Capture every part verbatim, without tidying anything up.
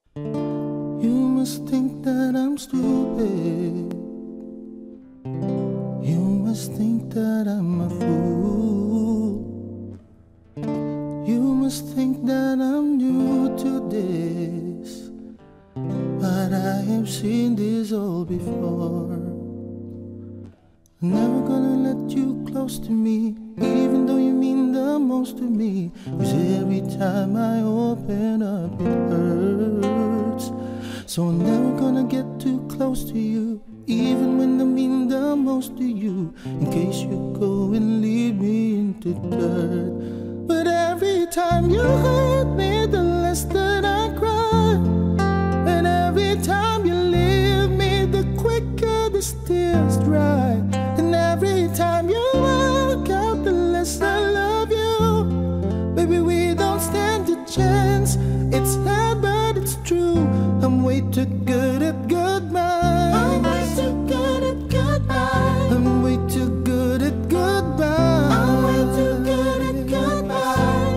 You must think that I'm stupid. You must think that I'm a fool. You must think that I'm new to this, but I have seen this all before. I'm never gonna let you close to me, even though you mean the most to me. 'Cause every time I open up it hurts. So I'm never gonna get too close to you, even when I mean the most to you, in case you go and leave me into dirt. But every time you hurt me, the less that I cry. And every time you leave me, the quicker the tears dry. And every time you walk out, the less I love you. Baby, we don't stand a chance. It's sad, but it's true. I'm way too good at goodbye. I'm way too good at goodbye. I'm way too good at goodbye. I'm way too good at goodbye.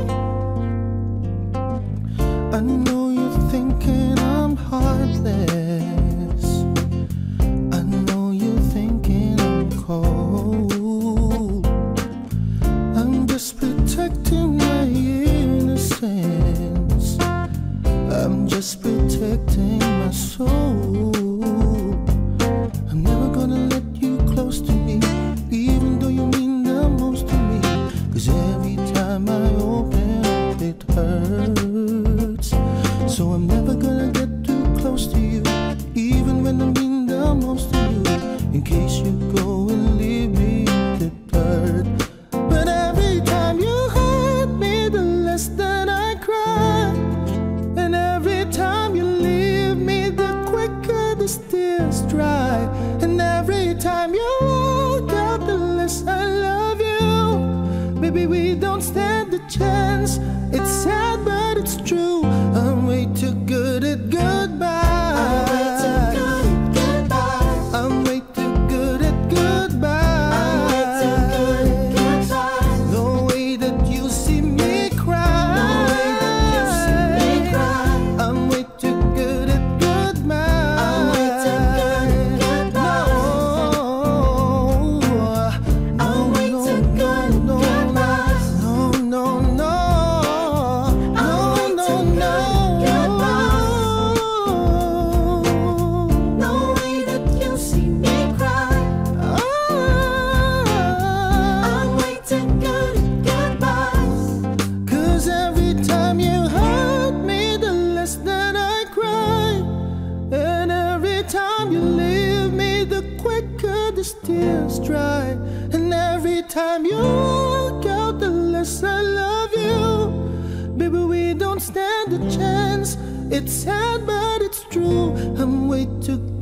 I know you're thinking I'm heartless. I know you're thinking I'm cold. I'm just protecting my innocence. I'm just protecting my soul. I'm never gonna let you close to me, even though you mean the most to me. 'Cause every time I open up it hurts. So I'm never gonna get too close to you, even when I mean the most to you, in case you go and leave me in the dirt. But every time you hurt me, the less that I cry. And every time you leave me, the quicker the tears dry. And every time you walk out, the less I love you. Baby, we don't stand a chance. It's sad, but it's true. I'm way too good at goodbye. I'm way too good at goodbye. I'm way too good at goodbye. I'm way too good at goodbye. The way that you see me cry. The way that you see me cry. I'm way too good at goodbye. I'm way too good at goodbye. No, I'm way no, too good at no, goodbye. no, no, no, no, I'm way no, too no, good at no. The way that you see me cry. I'm way too good at goodbyes. 'Cause every time you hurt me, the less that I cry. And every time you leave me, the quicker the tears dry. And every time you walk out, the less I love you. Baby, we don't stand a chance. It's sad, but it's true. I'm way too